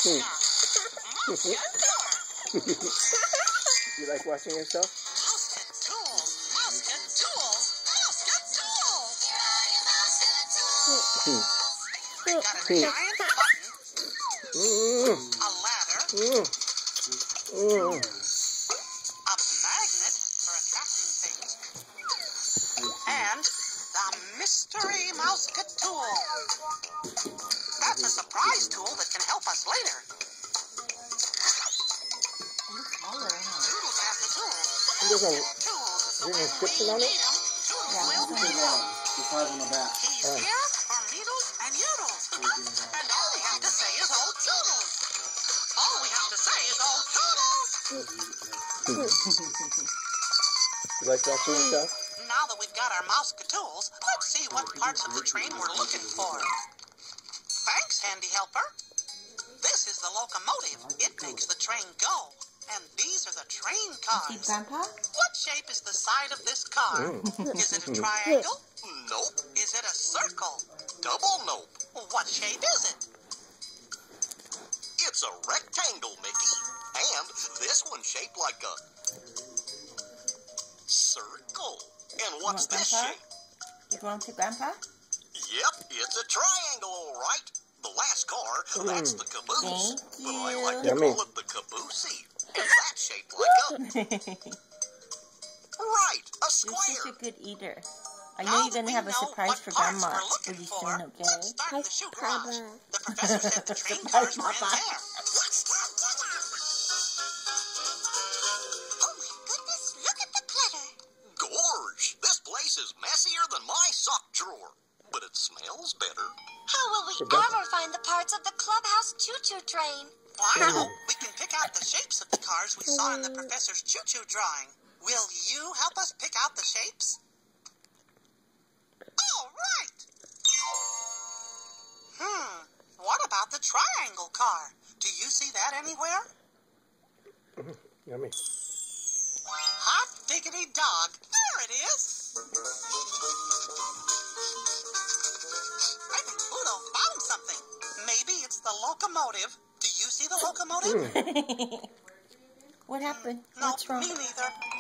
You like watching yourself? Got a giant button, a ladder, a magnet for attracting things, and the mystery mousket tool. That's a surprise tool that can help us later. Toodles has the tool. There's a Tools, an inscription on it? Toodles will be He's here for needles and noodles. And all we have to say is old toodles. All we have to say is old toodles. You like watching yourself? Now that we've got our mouse-tools, let's see what parts of the train we're looking for. Thanks, handy helper. This is the locomotive. It makes the train go. And these are the train cars. Grandpa? What shape is the side of this car? Is it a triangle? Nope. Is it a circle? Double nope. What shape is it? It's a rectangle, Mickey. And this one's shaped like a circle. And what's this Grandpa? shape? You want to Grandpa? Yep, it's a triangle, all right. The last car, that's the caboose. Thank But I you. like to Yummy. call it the caboosey. Because that's shaped like a... Right, a You're square. such a good eater. I Now know you're that going to we have a know surprise what for parts Grandma. we're Are looking you for, doing okay? let's start in the shoe garage. Papa. The professor said the train Surprise, cars were in Papa. there. Oh my goodness, look at the clutter. Gorge, this place is messier than my sock drawer. But it smells better. How will we Rebecca. ever find the parts of the clubhouse choo-choo train? Wow, we can pick out the shapes of the cars we saw in the professor's choo-choo drawing. Will you help us pick out the shapes? All right. What about the triangle car? Do you see that anywhere? Yummy. Hot diggity dog. There it is. I think Pluto found something. Maybe it's the locomotive. Do you see the locomotive? What happened? No, What's wrong? me neither.